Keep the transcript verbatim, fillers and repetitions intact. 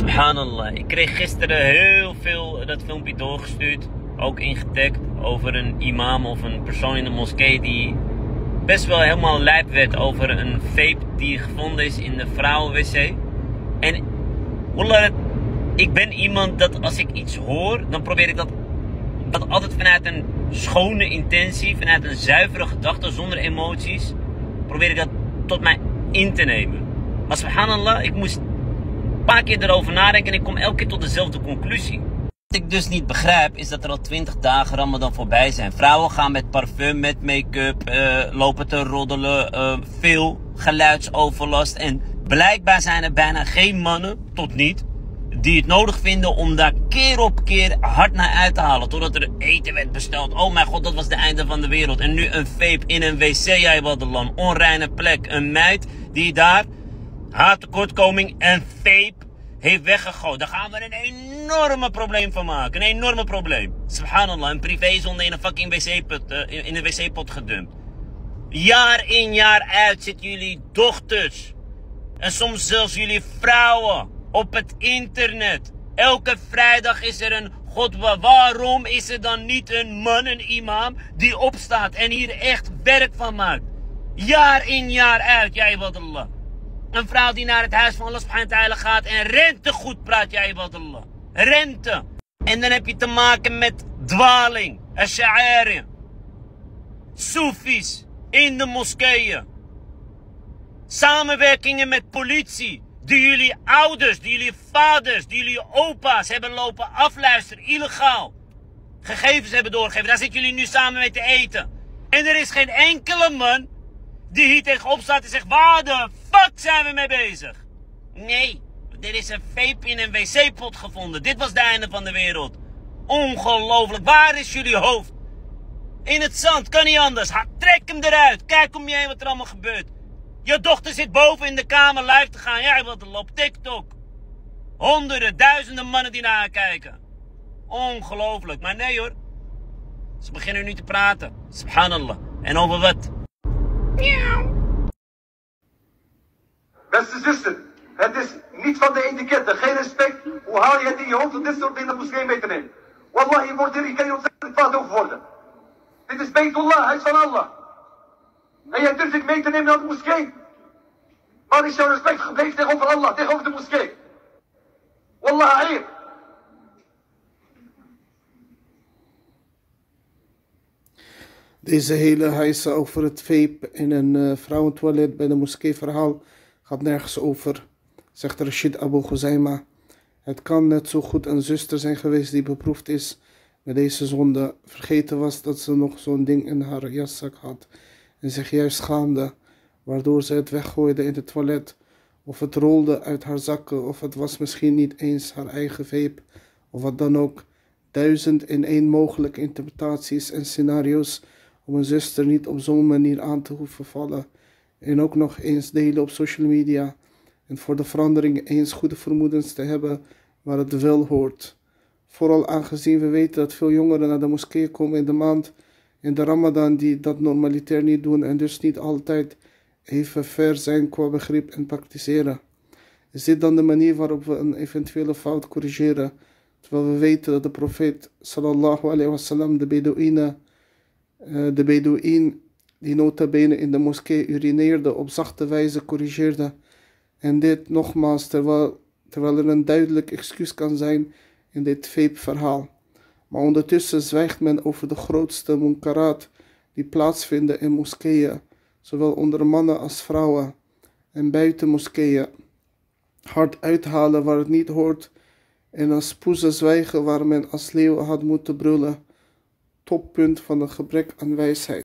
Subhanallah, ik kreeg gisteren heel veel dat filmpje doorgestuurd, ook ingetagd, over een imam of een persoon in de moskee die best wel helemaal lijp werd over een vape die gevonden is in de vrouwenwc. En wallah, ik ben iemand dat als ik iets hoor, dan probeer ik dat, dat altijd vanuit een schone intentie, vanuit een zuivere gedachte, zonder emoties, probeer ik dat tot mij in te nemen. Maar subhanallah, ik moest een paar keer erover nadenken en ik kom elke keer tot dezelfde conclusie. Wat ik dus niet begrijp is dat er al twintig dagen Ramadan voorbij zijn. Vrouwen gaan met parfum, met make-up, uh, lopen te roddelen, uh, veel geluidsoverlast. En blijkbaar zijn er bijna geen mannen, tot niet, die het nodig vinden om daar keer op keer hard naar uit te halen. Totdat er eten werd besteld. Oh mijn god, dat was het einde van de wereld. En nu een vape in een wc, jij wat een land. Onreine plek. Een meid die daar haar tekortkoming en vape heeft weggegooid. Daar gaan we een enorme probleem van maken. Een enorme probleem. Subhanallah, een privézonde in een fucking wc-pot, uh, in een wc-pot gedumpt. Jaar in jaar uit zitten jullie dochters. En soms zelfs jullie vrouwen op het internet. Elke vrijdag is er een god, waarom is er dan niet een man, een imam, die opstaat en hier echt werk van maakt? Jaar in jaar uit, ja ibadallah. Een vrouw die naar het huis van Allah subhanahu wa ta'ala gaat en rente goed praat, ja ibadallah. Rente. En dan heb je te maken met dwaling, ash'ari, soefies in de moskeeën. Samenwerkingen met politie. Die jullie ouders, die jullie vaders, die jullie opa's hebben lopen afluisteren, illegaal. Gegevens hebben doorgegeven. Daar zitten jullie nu samen mee te eten. En er is geen enkele man die hier tegenop staat en zegt, waar de fuck zijn we mee bezig? Nee, er is een vape in een wc-pot gevonden. Dit was het einde van de wereld. Ongelooflijk. Waar is jullie hoofd? In het zand, kan niet anders. Ha, trek hem eruit. Kijk om je heen wat er allemaal gebeurt. Je dochter zit boven in de kamer live te gaan. Jij wilt op TikTok. Honderden, duizenden mannen die naar haar kijken. Ongelooflijk. Maar nee hoor. Ze beginnen nu te praten. Subhanallah. En over wat? Miauw. Beste zuster, het is niet van de etiketten. Geen respect. Hoe haal je het in je hoofd om dit soort in de moskee mee te nemen? Wallahi, je wordt hier, je kan je ontzettend kwaad over worden. Dit is Beitullah, huis van Allah. En jij durft ik mee te nemen naar de moskee? Waar is jouw respect gebleven tegenover Allah, tegenover de moskee? Wallah, air. Deze hele heisa over het vape in een uh, vrouwentoilet bij de moskee verhaal gaat nergens over, zegt Rashid Abu Khuzaima. Het kan net zo goed een zuster zijn geweest die beproefd is met deze zonde, vergeten was dat ze nog zo'n ding in haar jaszak had en zich juist schaamde, waardoor ze het weggooide in het toilet, of het rolde uit haar zakken, of het was misschien niet eens haar eigen vape, of wat dan ook. Duizend in één mogelijke interpretaties en scenario's om een zuster niet op zo'n manier aan te hoeven vallen, en ook nog eens delen op social media, en voor de verandering eens goede vermoedens te hebben waar het wel hoort. Vooral aangezien we weten dat veel jongeren naar de moskee komen in de maand in de Ramadan die dat normaliter niet doen en dus niet altijd even ver zijn qua begrip en praktiseren. Is dit dan de manier waarop we een eventuele fout corrigeren, terwijl we weten dat de profeet sallallahu alayhi wasallam de Bedouinen, uh, de Bedouin die nota bene in de moskee urineerde op zachte wijze corrigeerde, en dit nogmaals terwijl, terwijl er een duidelijk excuus kan zijn in dit vape-verhaal. Maar ondertussen zwijgt men over de grootste munkaraat die plaatsvinden in moskeeën, zowel onder mannen als vrouwen, en buiten moskeeën. Hard uithalen waar het niet hoort en als poezen zwijgen waar men als leeuw had moeten brullen. Toppunt van een gebrek aan wijsheid.